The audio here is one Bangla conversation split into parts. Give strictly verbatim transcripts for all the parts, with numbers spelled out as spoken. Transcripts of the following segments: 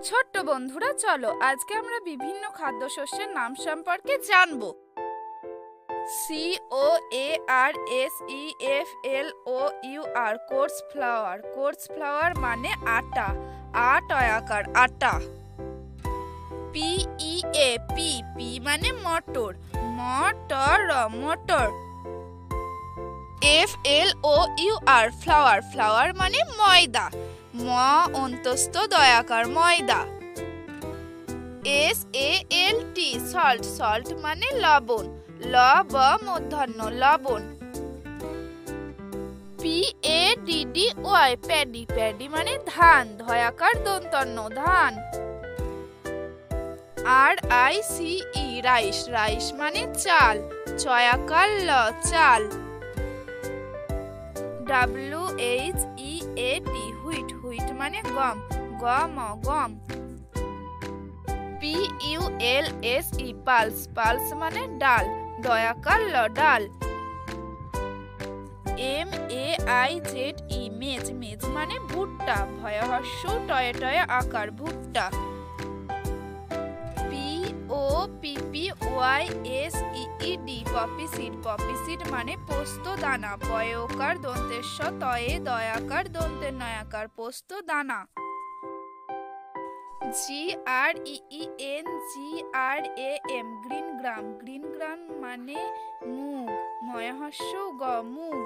ছোট্ট বন্ধুরা, চলো আজকে আমরা বিভিন্ন খাদ্যশস্যের নাম সম্পর্কে জানবো। C O A R S E F L O U R coarse flour. Coarse flour মানে আটা, আট আকার আটা। P E A P pea মানে মটর, মটর মটর। F L O U R flour, flour মানে ময়দা, ম অন্তস্থ দয়াকার ময়দা। S A L T salt, salt মানে লবণ, ল ব মূর্ধন্য লবণ। P A D D Y paddy, paddy মানে ধান, ধয়াকার দন্তন্য ধান। আর I C E rice, rice মানে চাল, চয়াকার ল চাল। W H E A T wheat, wheat মানে গম, গম গম। P U L S E pulse, pulse মানে ডাল, দয়াকার ল ডাল। M A I Z E maize, maize মানে ভুট্টা, ভয়হস্য টয়ে টয়ে আকার ভুট্টা। P O P P Y S E E D poppy seed, poppy seed মানে পোস্ত দানা, পয়কার দন্তেশ্ব তয়ে দয়াকার দন্তে নয়াকার পোস্ত দানা। G R E E N G R A M green gram, green gram মানে মুগ, ময়হস্য গ মুগ।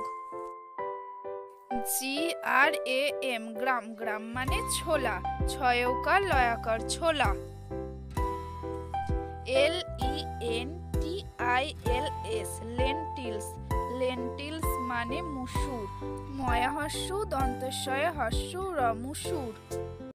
জি আর এ এম গ্রাম, গ্রাম মানে ছোলা, ছয়কার লয়াকার ছোলা। L E N T I L S lentils, lentils মানে মুসুর, ময়াহস্য দন্তস্বয় হস্য র মুসুর।